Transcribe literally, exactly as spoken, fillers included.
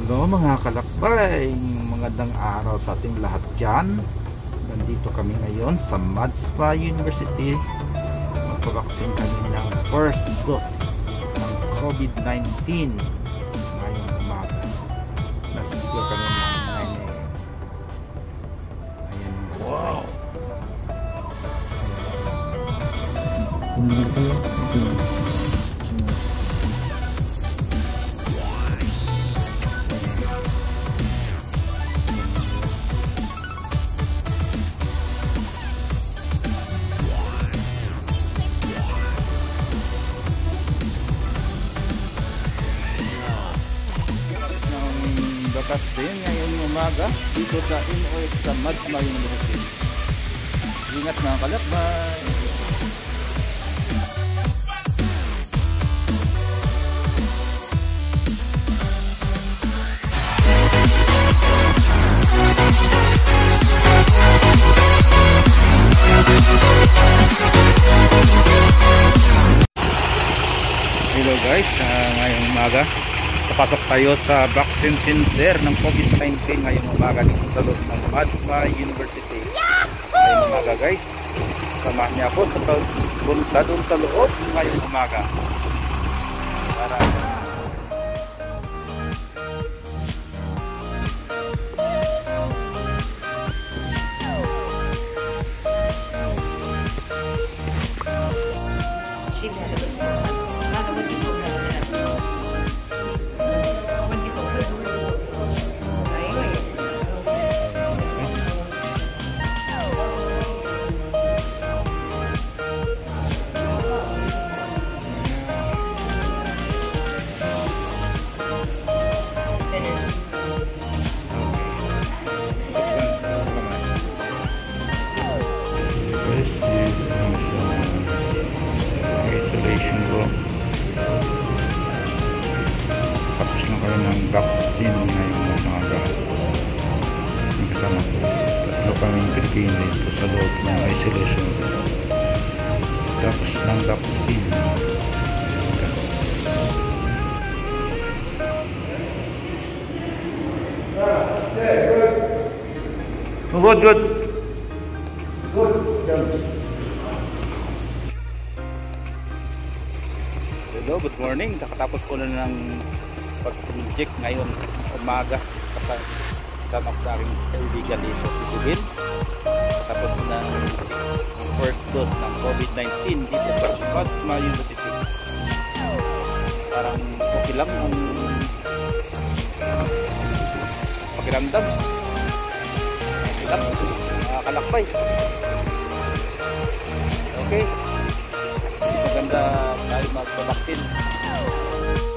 Hello mga kalakbay, magandang araw sa ating lahat dyan. Nandito kami ngayon sa Majma University. Magpabaksin kami ng first dose ng COVID nineteen ngayong umaga. Nasigil kami ng nine A M. Ayan. Wow! Bakas din ngayong umaga dito sa in or sa Majma University. Ingat mga kalakbay! Hello guys, uh, ngayong umaga papasok tayo sa vaccine center ng COVID nineteen ngayong umaga dito sa loob ng Majma University. Ngayong umaga guys, samahan niya ako sa pagpunta doon sa loob ngayong umaga para isolation room. Tapos na kayo ng vaccine ngayong umaga. Yung kasama ko, tatlo kaming Pilipino dito sa loob ng isolation room. Tapos ng vaccine. Good, good. Good. Hello, good morning. Nakatapos ko na ng pag-project ngayon umaga. Kasama ko sa aking kaibigan dito, si Jubil. Tapos na ng first dose ng COVID nineteen dito sa Majma University. Parang okay lang ang pakiramdam. Okay lang, mga kalakbay. Okay. Maganda tayo magpabaksin.